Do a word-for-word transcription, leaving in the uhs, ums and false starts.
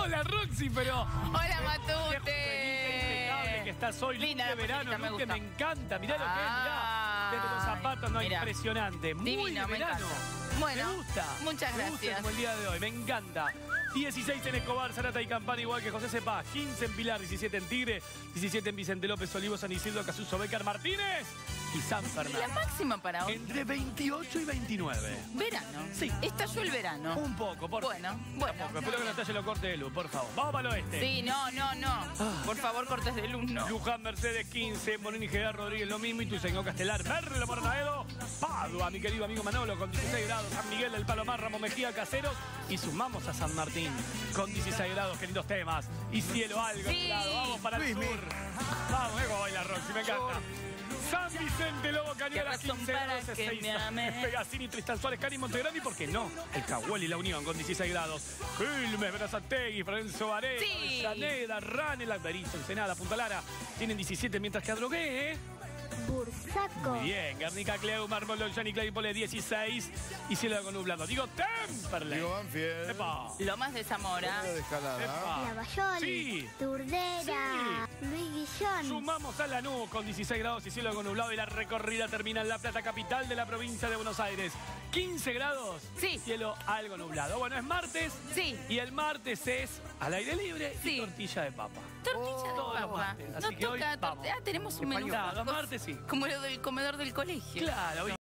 Hola, Roxy, pero... Hola, Matute. Impecable que estás hoy, look Linda de la verano, pollerita, me look que me gusta. encanta. Mirá lo que es, mirá. Desde los zapatos, no, mirá. impresionante. Muy Divino, de me verano. encanta. Bueno, me gusta. muchas Me gusta gracias. como el día de hoy, me encanta. dieciséis en Escobar, Zarata y Campana, igual que José Cepaz. quince en Pilar, diecisiete en Tigre, diecisiete en Vicente López, Olivos, San Isidro, Casuso, Bécar, Martínez y San ¿Y la Fernando. máxima para hoy? Entre veintiocho y veintinueve. Verano. Sí. Estalló el verano. Un poco, por Bueno, bueno. Tampoco. Espero que no talle lo corte de luz, por favor. Vamos para el oeste. Sí, no, no, no. Por favor, cortes de luz, no. Luján, Mercedes, quince, Morini, Gerard, Rodríguez, lo mismo, y tu señor Castelar, Merlo, Mornaedo, Padua, mi querido amigo Manolo, con dieciséis grados, San Miguel del Palomar, Ramos Mejía, Caseros, y sumamos a San Martín, con dieciséis grados, qué lindos temas, y cielo algo, Sí. claro, vamos para el sur. Vamos, vengo a bailar, Roxy, me encanta. San Vicente, Lobo, Cañera, Qué razón quince, para doce, que seis, me ames. Pegasini, Tristan Suárez, Cari, Montegrande, y por qué no, el Cahuel y la Unión, con dieciséis grados. Quilmes, Berazategui, Florencio Varela, Sí. Llaneda, Ranela, Berizo, Ensenada, Punta Lara, tienen diecisiete, mientras que Adrogué, ¿eh? Bursaco. Muy bien, Guernica, Cleu, Marmolón, Johnny Claypole, dieciséis y cielo algo nublado. Digo, Temperley. Digo Banfield. Epa. Lomas de Zamora. Primero de escalada. Epa. Lavallol. Sí. Turdera. Luis Guillón. Sumamos a Lanús con dieciséis grados y cielo algo nublado y la recorrida termina en La Plata, capital de la provincia de Buenos Aires. quince grados, Sí. cielo algo nublado. Bueno, es martes. Sí. Y el martes es al aire libre Sí. y tortilla de papa. Tortilla Todos de los papa. martes, así No que hoy toca. vamos. Ah, tenemos un menú. Español. Los martes sí. Como lo del comedor del colegio. Claro,